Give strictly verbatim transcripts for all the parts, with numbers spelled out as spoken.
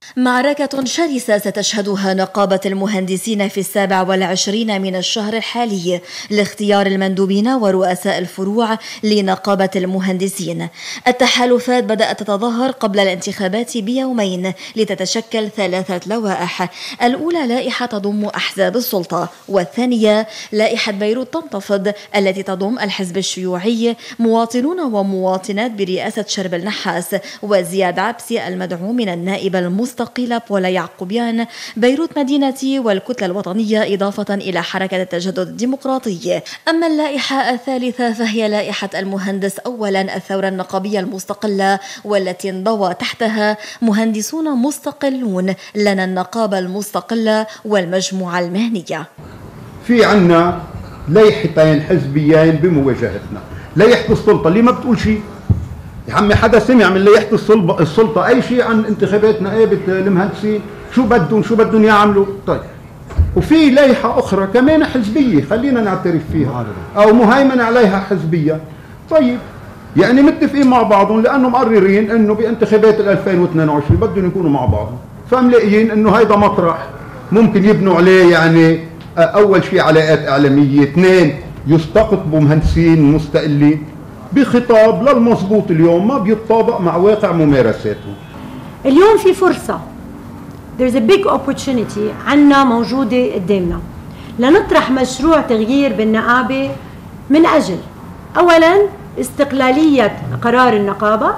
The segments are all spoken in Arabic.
معركة شرسة ستشهدها نقابة المهندسين في السابع والعشرين من الشهر الحالي لاختيار المندوبين ورؤساء الفروع لنقابة المهندسين. التحالفات بدأت تتظاهر قبل الانتخابات بيومين لتتشكل ثلاثة لوائح، الأولى لائحة تضم أحزاب السلطة، والثانية لائحة بيروت تنتفض التي تضم الحزب الشيوعي، مواطنون ومواطنات برئاسة شرب النحاس، وزياد عبسي المدعو من النائب المستقل قيل بولا يعقوبيان، بيروت مدينتي والكتلة الوطنية، إضافة إلى حركة التجدد الديمقراطي. أما اللائحة الثالثة فهي لائحة المهندس أولا، الثورة النقابية المستقلة، والتي انضوى تحتها مهندسون مستقلون، لنا النقابة المستقلة والمجموعة المهنية. في عنا لائحتين حزبيين بمواجهتنا، لائحة السلطة اللي ما بتقول شيء. يا عمي حدا سمع من لائحة السلطة أي شيء عن انتخابات نقابة المهندسين؟ شو بدهم شو بدهم يعملوا؟ طيب، وفي لائحة أخرى كمان حزبية خلينا نعترف فيها أو مهيمن عليها حزبية. طيب، يعني متفقين مع بعضهم لأنه مقررين إنه بانتخابات ألفين واثنين وعشرين بدهم يكونوا مع بعضهم، فملاقيين إنه هيدا مطرح ممكن يبنوا عليه يعني أول شيء علاقات إعلامية، اثنين يستقطبوا مهندسين مستقلين بخطاب للمضبوط اليوم ما بيتطابق مع واقع ممارساتهم. اليوم في فرصة، there's a big opportunity عنا موجودة قدامنا لنطرح مشروع تغيير بالنقابة من أجل أولا استقلالية قرار النقابة،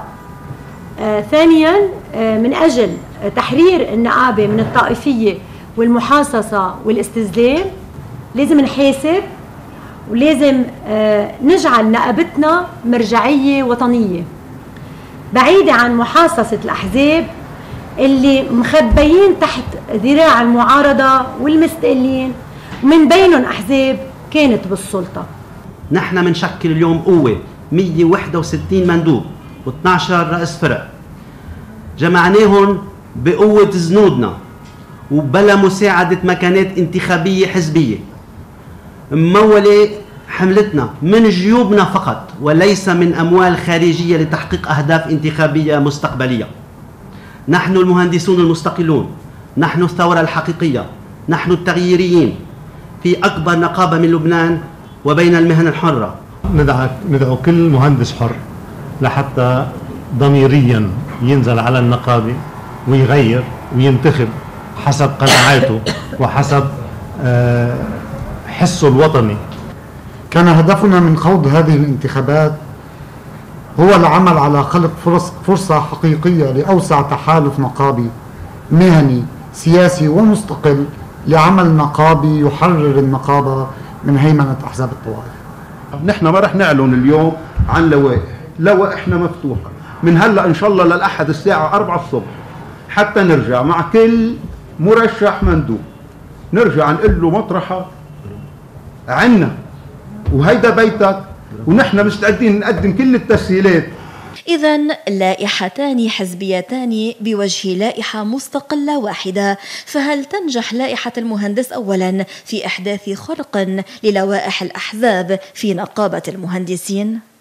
آه، ثانيا آه، من أجل تحرير النقابة من الطائفية والمحاصصة والاستسلام. لازم نحاسب ولازم نجعل نقابتنا مرجعية وطنية بعيدة عن محاصصة الأحزاب اللي مخبيين تحت ذراع المعارضة والمستقلين، ومن بينهم أحزاب كانت بالسلطة. نحن منشكل اليوم قوة مئة وواحد وستين مندوب واثنعش رئيس فرق، جمعناهم بقوة زنودنا وبلا مساعدة مكانات انتخابية حزبية، ممولة حملتنا من جيوبنا فقط وليس من أموال خارجية لتحقيق أهداف انتخابية مستقبلية. نحن المهندسون المستقلون، نحن الثورة الحقيقية، نحن التغييريين في أكبر نقابة من لبنان وبين المهن الحرة. ندعو, ندعو كل مهندس حر لحتى ضميريا ينزل على النقابة ويغير وينتخب حسب قناعاته وحسب آه حسه الوطني. كان هدفنا من خوض هذه الانتخابات هو العمل على خلق فرص فرصة حقيقية لأوسع تحالف نقابي مهني سياسي ومستقل لعمل نقابي يحرر النقابة من هيمنة أحزاب الطوائف. نحن ما رح نعلن اليوم عن لوائح، لوائحنا مفتوحة من هلا إن شاء الله للأحد الساعة أربعة الصبح حتى نرجع مع كل مرشح مندوب نرجع نقول له مطرحة عنا وهيدا بيتك، ونحن مستعدين نقدم كل التسهيلات. إذن لائحتان حزبيتان بوجه لائحة مستقلة واحدة، فهل تنجح لائحة المهندس أولا في إحداث خرق للوائح الأحزاب في نقابة المهندسين؟